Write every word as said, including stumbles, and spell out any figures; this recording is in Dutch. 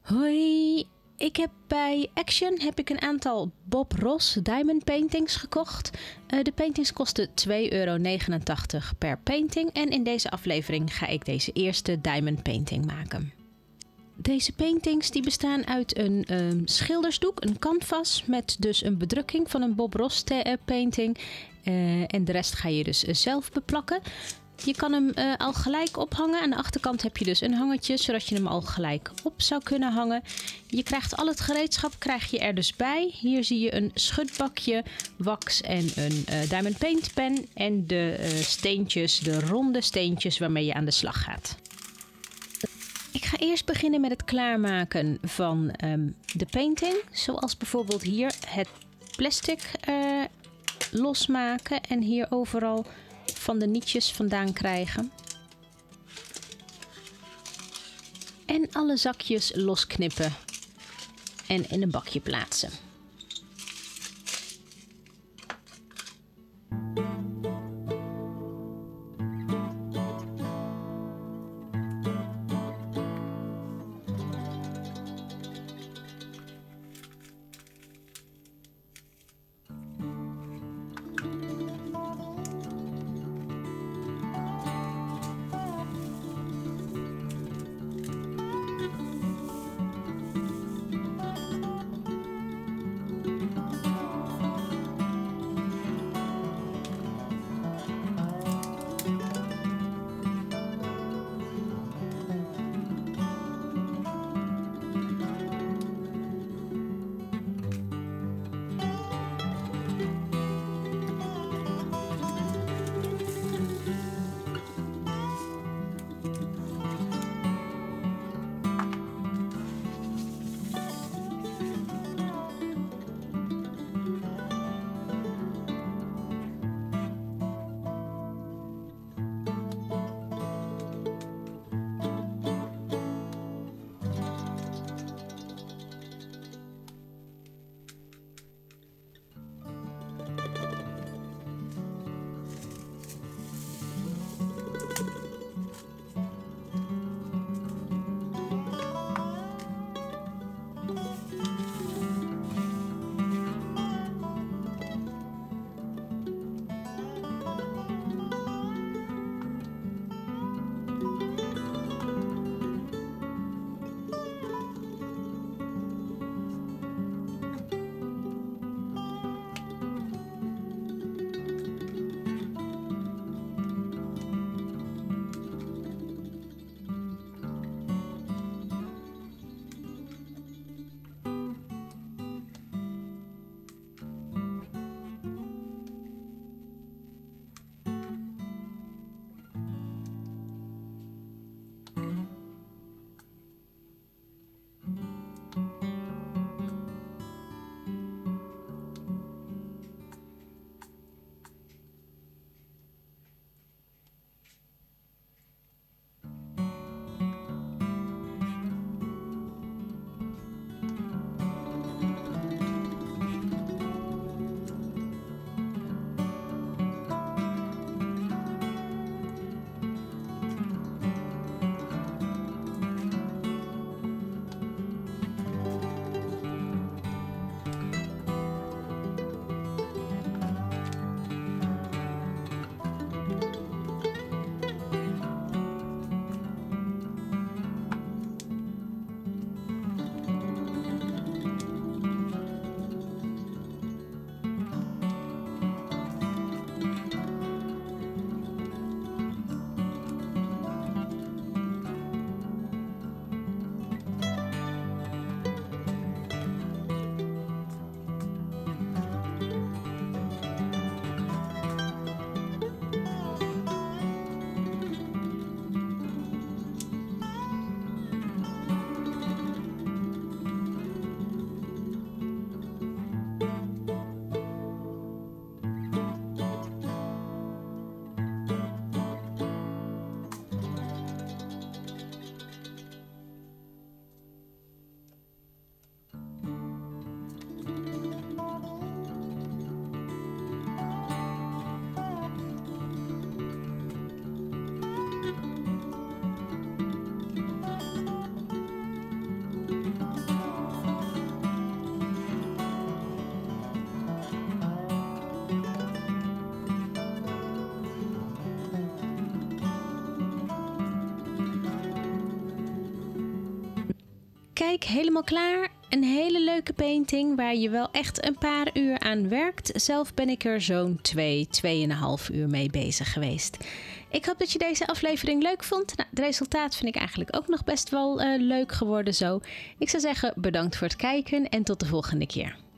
Hoi, ik heb bij Action heb ik een aantal Bob Ross Diamond Paintings gekocht. Uh, de paintings kosten twee euro negenentachtig per painting en in deze aflevering ga ik deze eerste Diamond Painting maken. Deze paintings die bestaan uit een um, schildersdoek, een canvas met dus een bedrukking van een Bob Ross uh, painting. Uh, en de rest ga je dus uh, zelf beplakken. Je kan hem uh, al gelijk ophangen. Aan de achterkant heb je dus een hangertje, zodat je hem al gelijk op zou kunnen hangen. Je krijgt al het gereedschap krijg je er dus bij. Hier zie je een schutbakje, wax en een uh, Diamond Paint pen. En de uh, steentjes, de ronde steentjes waarmee je aan de slag gaat. Ik ga eerst beginnen met het klaarmaken van um, de painting. Zoals bijvoorbeeld hier het plastic uh, losmaken en hier overal van de nietjes vandaan krijgen. En alle zakjes losknippen en in een bakje plaatsen. Kijk, helemaal klaar. Een hele leuke painting waar je wel echt een paar uur aan werkt. Zelf ben ik er zo'n twee, tweeënhalf uur mee bezig geweest. Ik hoop dat je deze aflevering leuk vond. Nou, het resultaat vind ik eigenlijk ook nog best wel uh, leuk geworden zo. Ik zou zeggen bedankt voor het kijken en tot de volgende keer.